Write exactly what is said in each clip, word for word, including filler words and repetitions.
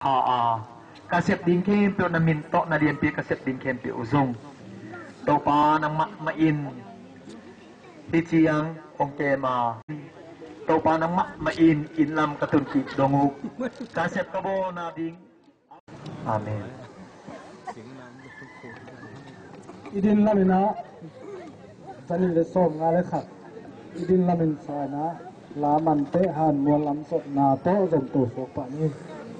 อ่าอ่ากาเสพดิงเข้มเปียวนามินโตนาเดียนปีกาเสพดิงเข้มเปียวซงโตปานังมะมาอินที่เชียงองเจมาโตปานังมะมาอินอินลำกระตุนกิดงุกกาเสพกระโบนาดิงอาเมนอีดินลามินะจันนิเลสมงาเลขัดอีดินลามินสายนะลามันเตะหันมวลลำสดนาโตจมตัวโฟกปะนี้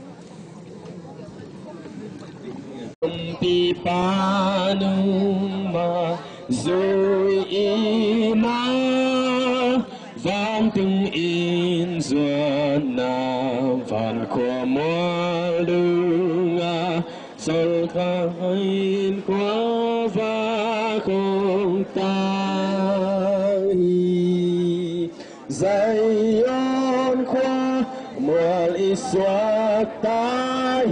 ปีปานุมาซุยอีมาฟังตึงอินส่วนนาฟันขวามัวลุงาสลคายขวาฟ้าคงตายใจย้อนขวามัวลิสวาตาย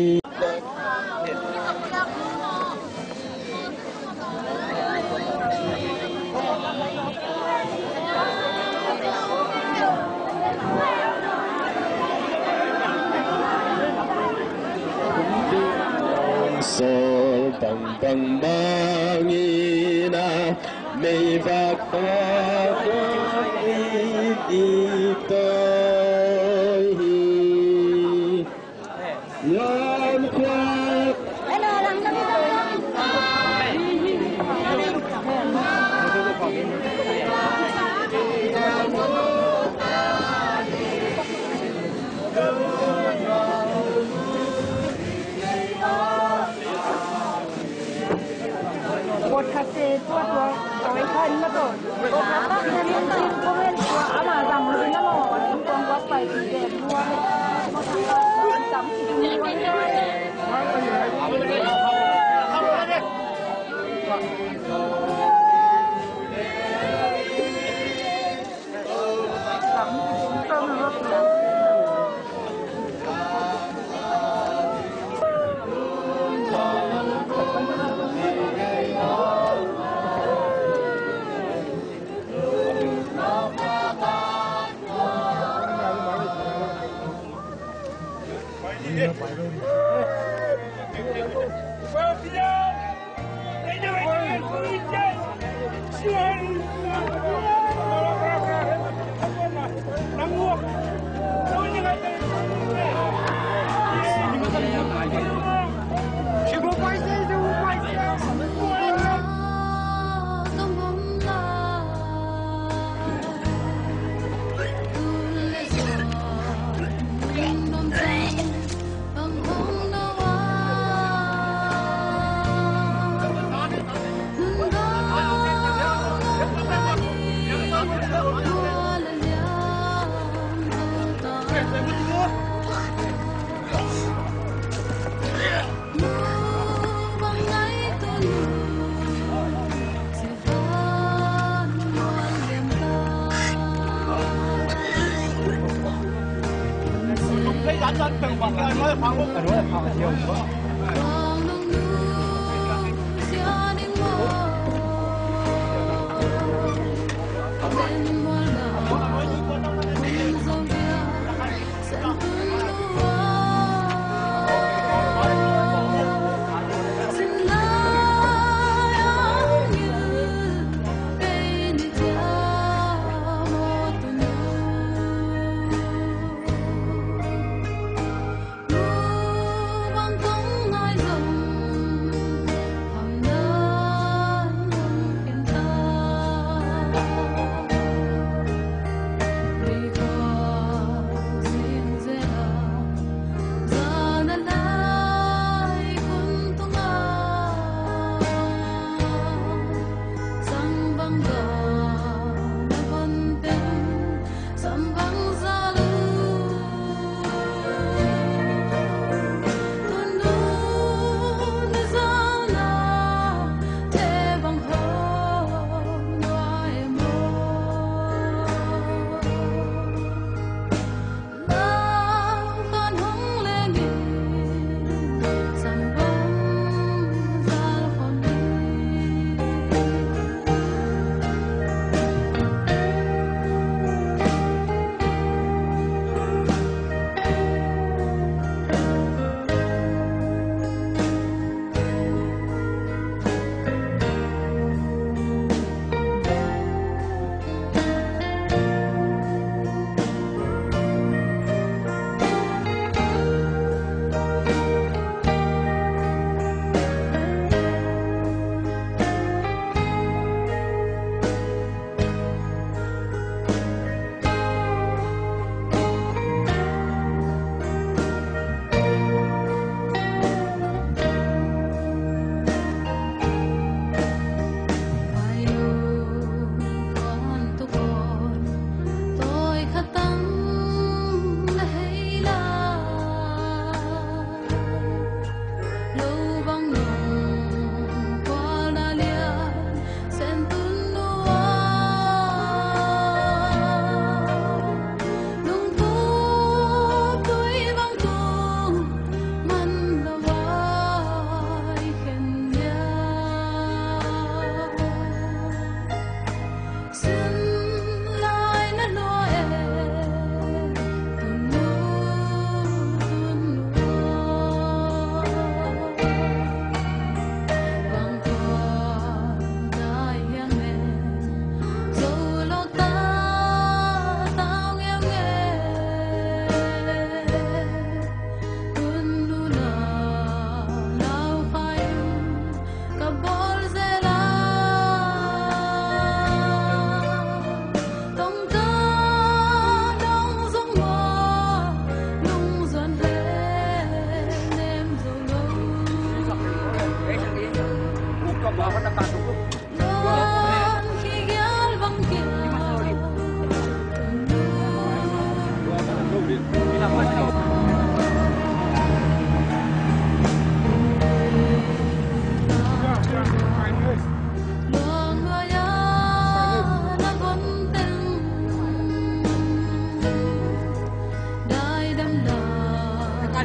Sol pang pang mangina may vakapit ito'y yan kwak ano lang lang Buat kasih tua tua kawin kan betul. Kenapa kalian tadi komen tua ama sama dengan lo kan tuang buat baik dia dua jam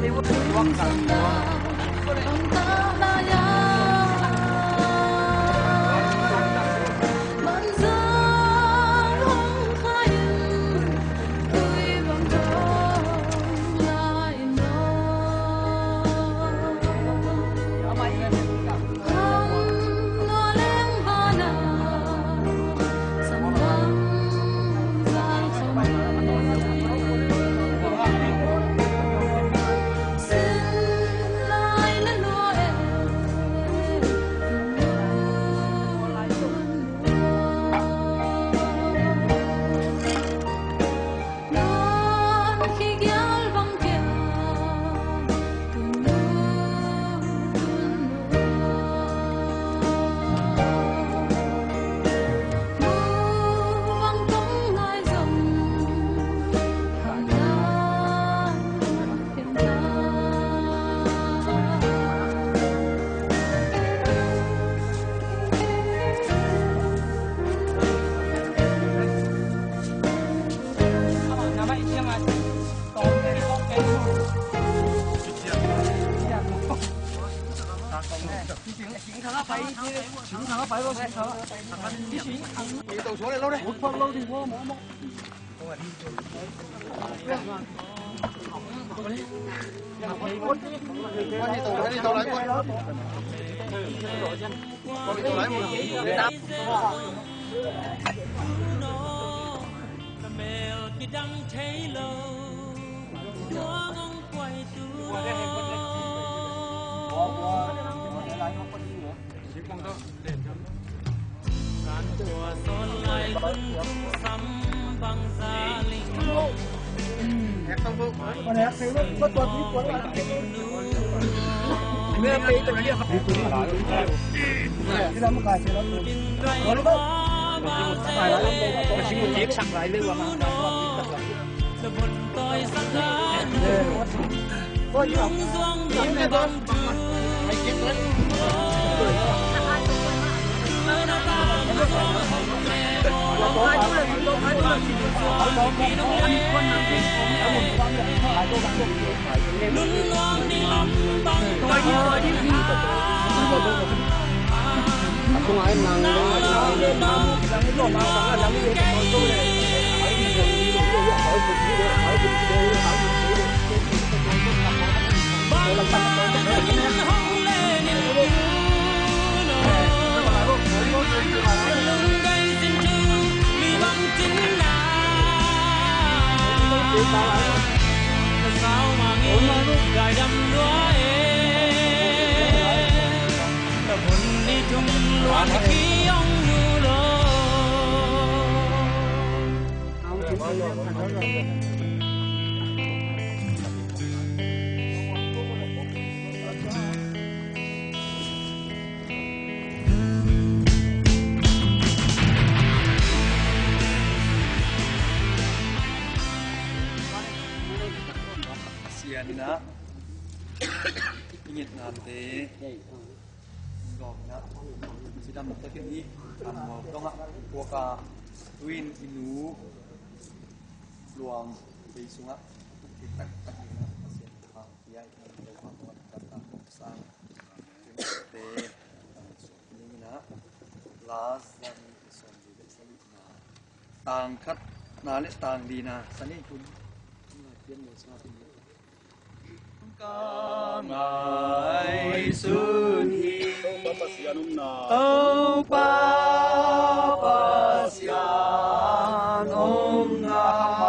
ต่างคัดนาและต่างดีนาสันนี่คุณเพียนโมซาเป็นกางายสุนีโอปาปัสยานองนา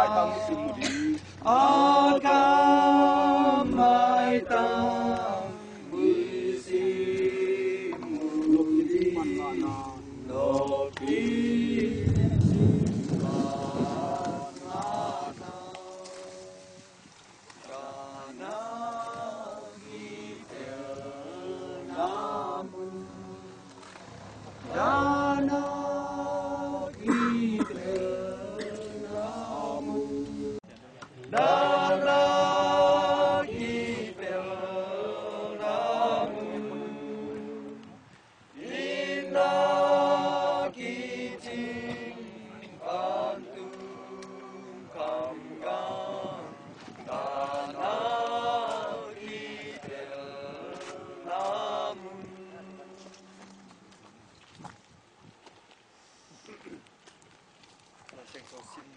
อากามไมตังบุสิมุติโลกีDara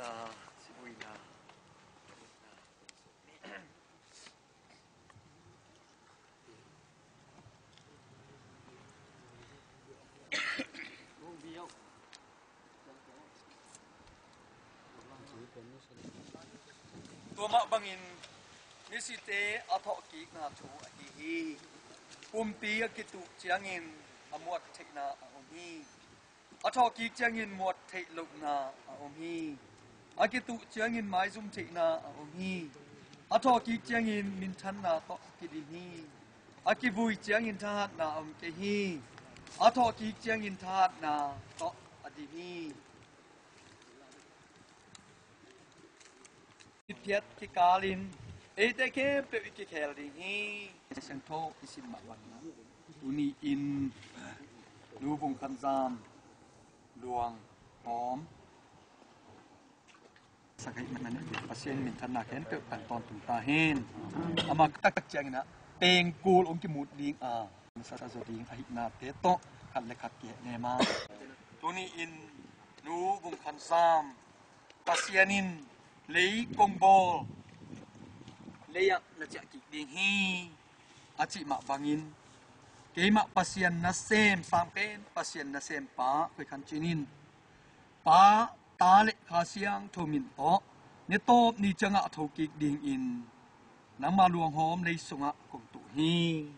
na si uwi na tua mak bangin ni si te atho ki na thu a hi hi pum ti a kitu chiangin amuat theina a om hi atho ki chiangin muat thei luk na a om hi a kitu chiangin mai zum theina a om hi atho ki chiangin min than na to ki di hi a ki vui chiangin tha na om ke hi atho ki chiangin tha na to a di hi Piet ki kalin e te ke pe ki khel ding hi sang tho isin ma wan na tuni in lu bung khan zam luang hom sakai man na pasien min than na ken pe kan ton tu ta hen ama tak tak chang na teng kul om ki mut ding a sa sa zo ding a hi na te to khat le khat ke ne ma tuni in lu bung khan zam pasienin lấy công bò lấy ạ là chạy kịch đi hi à chị mạ vangin cái mạ pasien na xem sang pen pasien na xem pa với khăn chinin pa ta lệ khá siang thô min to nè top ni chang ạ thô kịch ding in nang ma luang hom lấy sung ạ cùng tụ hi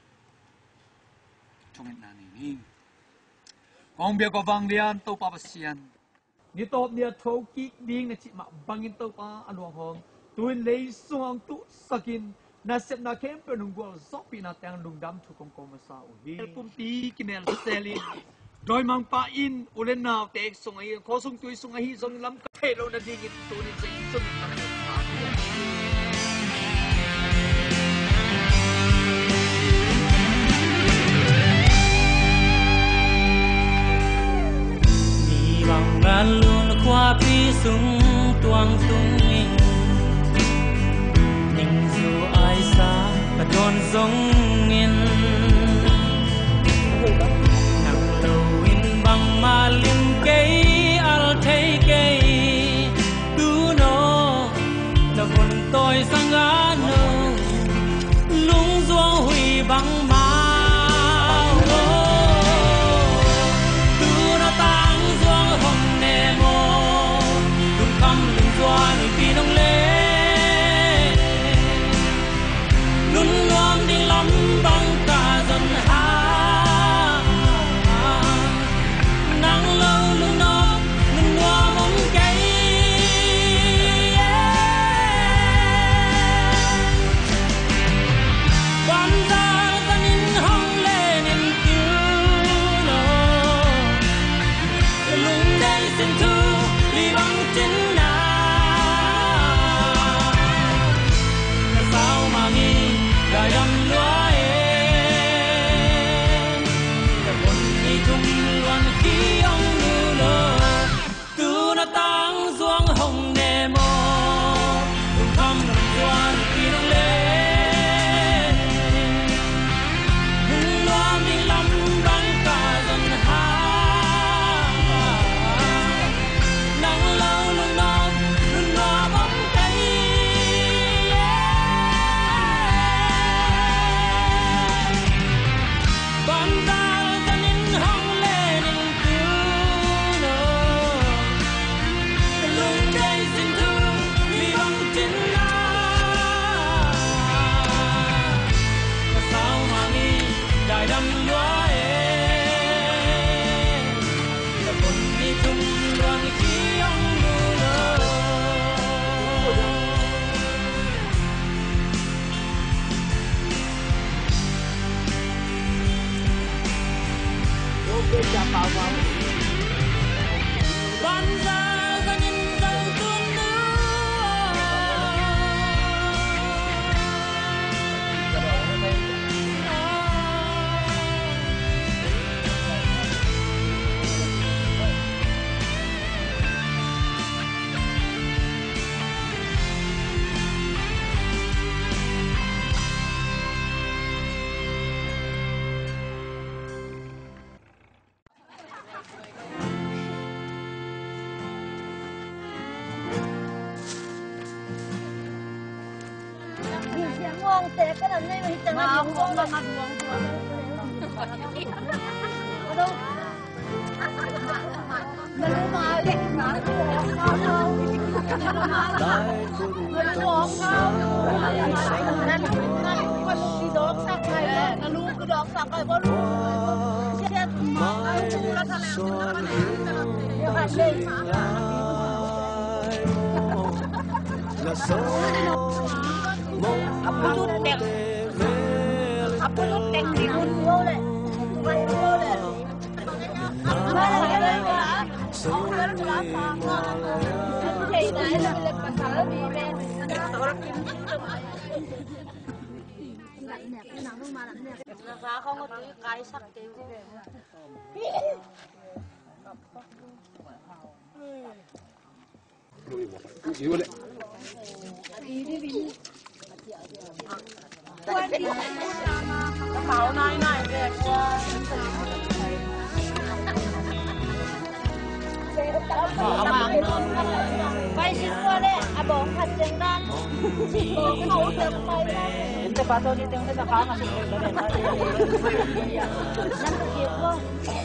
trong mình nani ni con bia có vang lian tô pa pasien ni top nia thô kik ding na chi ma bangin to pa along hom tuin lei suang tu sakin na sep na kem pe nung gol sok pi na tang lung dam thu kong kong sa u hi pum ti kimel selin doi mang pa in ulen naw tek sung ai kho sung tui sung ai zong lam ka the lo na ding in tu ni sei sung na bằng ngàn luôn qua pi sung tuang tung mình nhưng dù ai xa và tròn giống in nặng lâu in bằng mà liên cây al thấy cây cứ nó là buồn tôi sang ngã nâu lung duong hủy bằng má แต่ก็ทำได้ไม่จังมาดวงมาดวงดวงมันมาเด็กหมาตัวเขาเขามันหลอกเขานั่นนั่นคนลูกที่ดอกสักใครนั่นลูกคือดอกสักใครเพราะลูกเชื่อมาลูกแล้วทะเลแล้วทะเลเดี๋ยวหันเลยapa lu tek apa lu tek di mundo le mundo le mana ada oh kan berapa thì đấy là lịch bản thảo đi về lạnh nè cái nào nó mà lạnh nè giá không có tí cái sắc kêu Yêu đấy. Cái màu này này đẹp quá. Quay xin qua đây, à bóng thật chân đan. Bóng hậu được quay đây. Em bắt đầu đi tiếng cái khá mà xin được đấy. Năm mươi triệu không?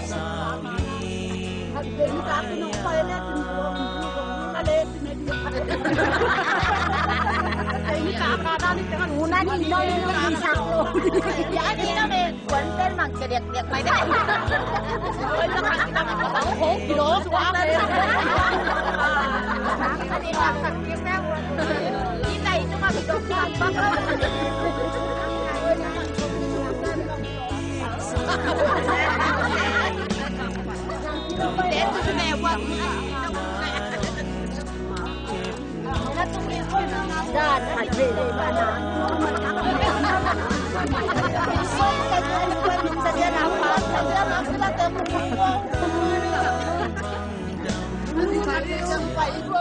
Thật tính cả cái nụ quay lên từng buồn. Lên thấy cả cả đang đi cái ngủ này nhìn đâu nó làm sao rồi giá đi nó đi quấn tên bằng cái đẹp đẹp mày đấy ơi nó ăn nó nó hố cái đó quá đấy đi làm thằng kia sao đi này nó mà bị đột ngột bắt nó đến từ mèo quá dan hati mana saja nampak saja nampak terpukul sampai itu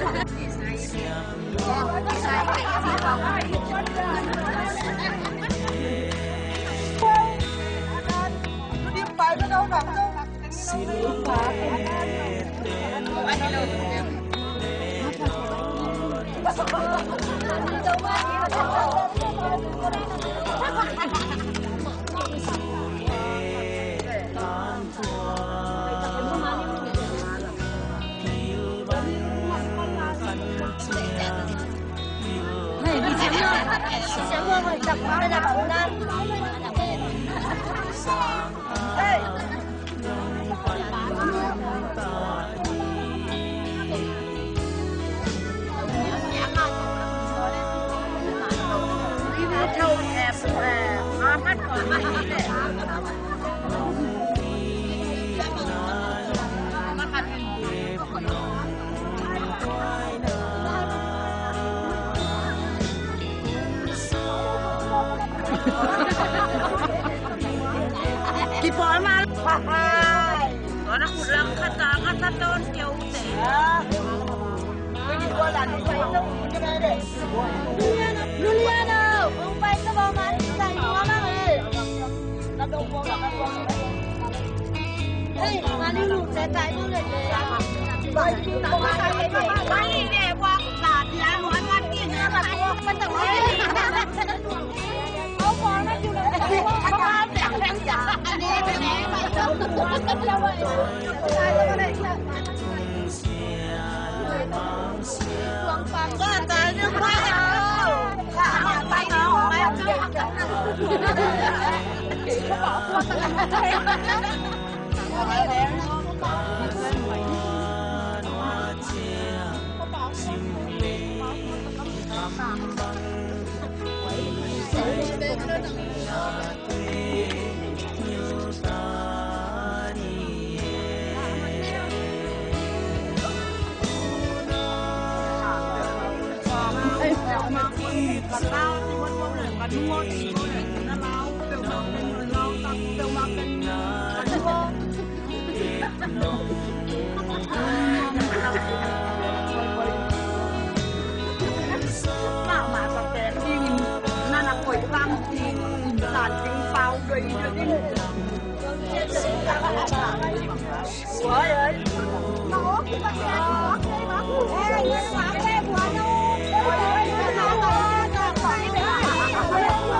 đi phải nó đâu nằm đâu Sáng hôm rồi tập nó là tập nan. Đây. Đi vào châu em à, à mắt còn mắt này. Di formal. Có nó một lần khát ta khát ta tôn kiểu thế. Cái gì qua là nó phải đâu cái này đấy. Juliana, ông phải có bao nhiêu tiền nó mà ơi. Nó đâu có là nó có. Ê, mà đi lụt sẽ tại nó lại để. Vậy thì nó có cái gì vậy? Cái này qua là giá nói qua tiền nó là có cái tầng ấy. Không có nó chịu được. Không có đẹp đẹp giả. Anh đi cái này mà đâu được quá cái đâu vậy. Ai có đây chưa? Quang phang có tài nước quá đâu. Thả bay đi bay đi. Có bỏ qua cái này. Ở đây lao thì vẫn vô là bắn mua thì vô là nó lao từ mà người lao tăng từ mà cần bắn mua mà mà tập tém đi na là quẩy vang thì là tiếng pháo đầy rồi đi ôi ơi nó cái bác sĩ nó cái bác ê cái bác ê của nó ôi ôi nó nó nó phải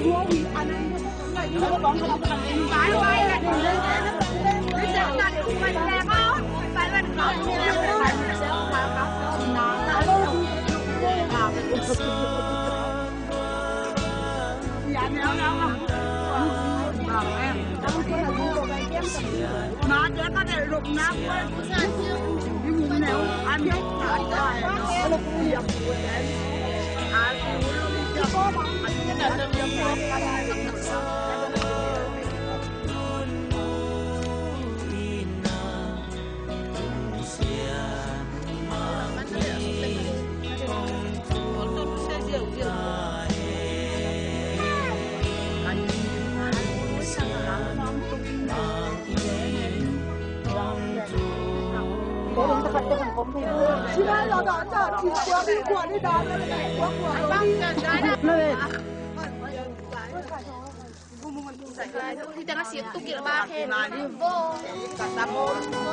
Nó sẽ có thể lục nắp với nhưng nếu anh hết cả trời nó lục nhiều à lục có bằng cái này là nhiều现在老大这挺过的过的大的，过过的。Kita ngasih tuh kira bahen, bo, kata bo,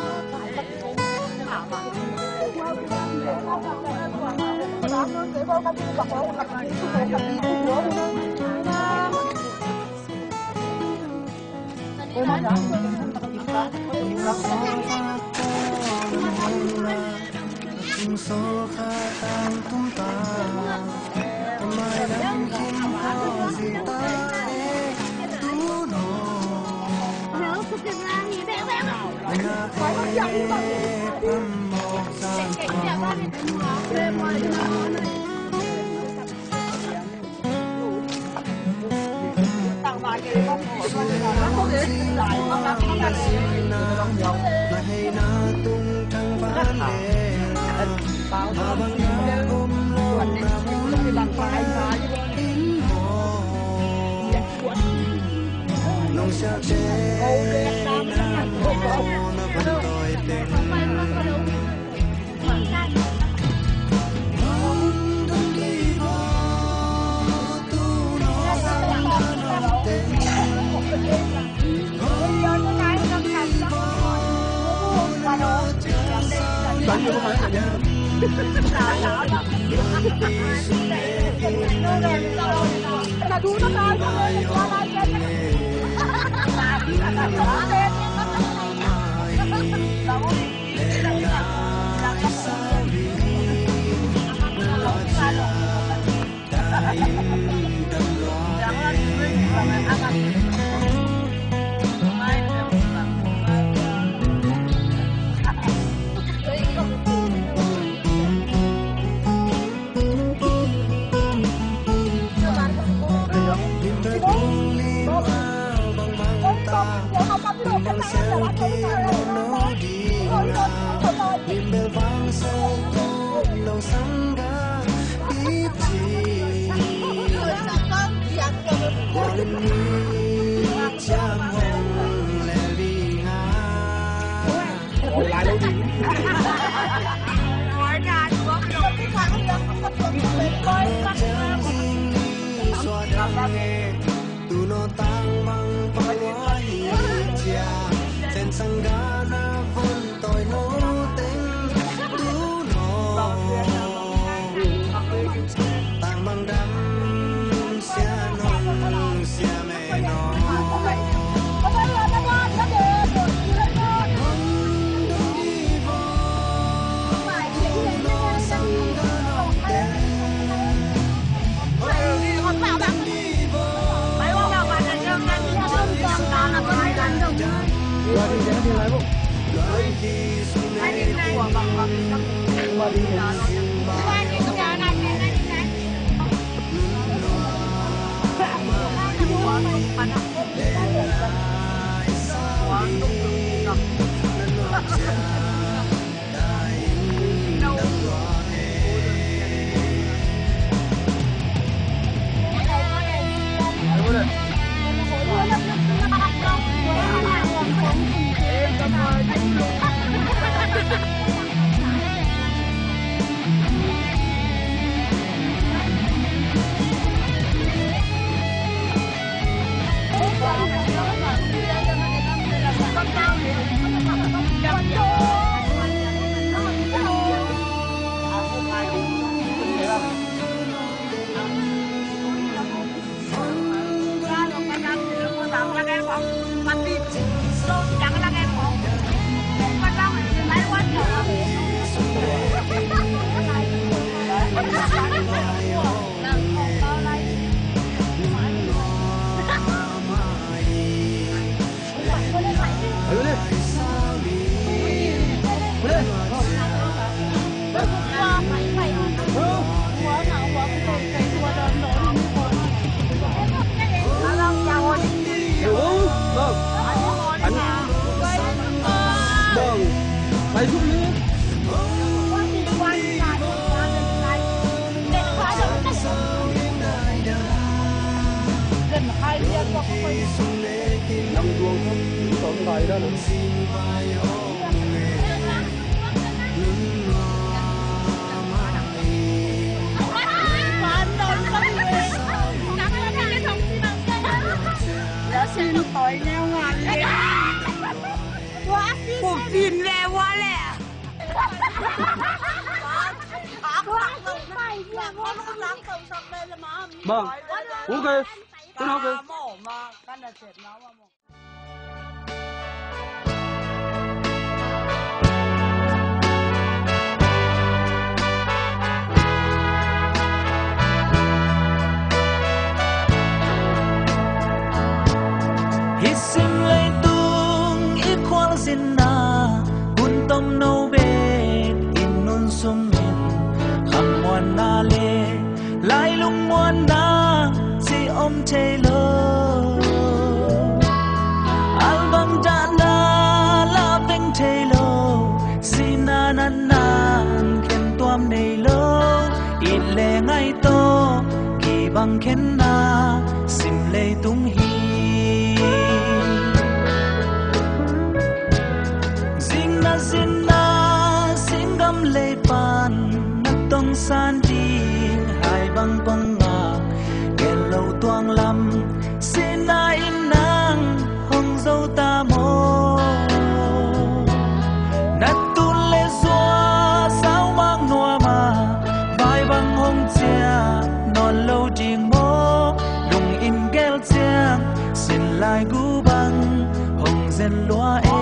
Kung sokatan tumpa May lang kinto sita Tuno Nga e pamok sa Mahay na tung thang phán lệ Habang nagumlong na muli in mo Nung siya din na mo na bantoy din Nandun di ba tuno sa tanong Bạn có phải là nha. Là chú nó coi cho nên qua đây trên. Bimbel bangsa lâu sangga iti Boleh ni jamong lelinga Tuno tangmang pangwahi tia Sen sanggana pun toy no Tangmang dam sia nong sia me no Đi đi đi lại bộ. Đi đi này. Qua đi này. Qua đi cái nhà này này này này. Hãy subscribe cho kênh Ghiền Mì Cuộc tin về quá lẹ. Vâng, ok, tôi nói ok. Hisim lay tung ikwal sinna buntom no be inun sumin khamwan na le lai lung mwan na si om taylor album da la la beng taylor sina nan nan ken tuam nei lo in le ngai to ki bang ken na sim lay tung hi Zina singam lepan natong sanding hai bang konga kelo tuang lam sina inang hong dâu ta mo natun le zua sao mang noa ma vai bang hong chia non lâu ding mo lung in gel chia sin lai gu bang hong zen loa e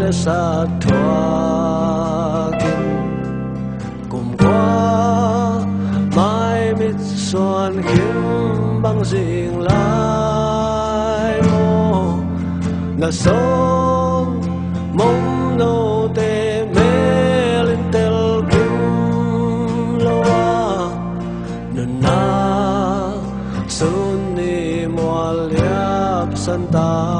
na sa tuakin cùng qua mai mít xuân kiếm băng riêng lại mô na sông mong nô tê mê lên tel kim loa nần na xuân ni mua liệp san ta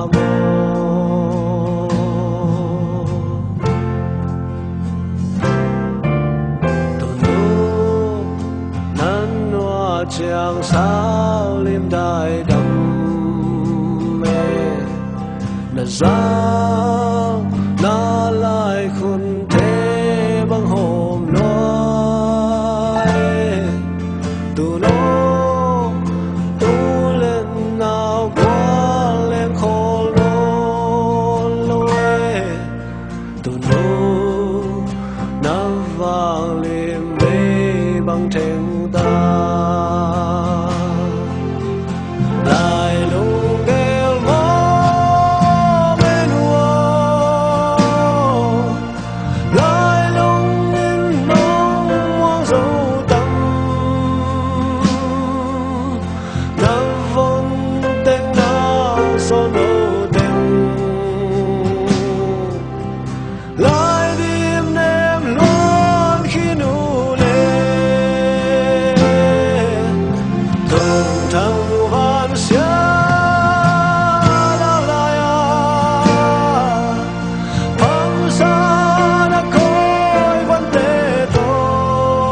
chàng sao liêm đại đam mê na sao na lại khôn thế bằng hôm nói tu nó tu lên nào qua lên khô lô lôi tu nó na vàng liêm bê bằng thềm ta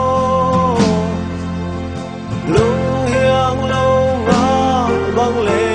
lung hiang lâu ngã băng lệ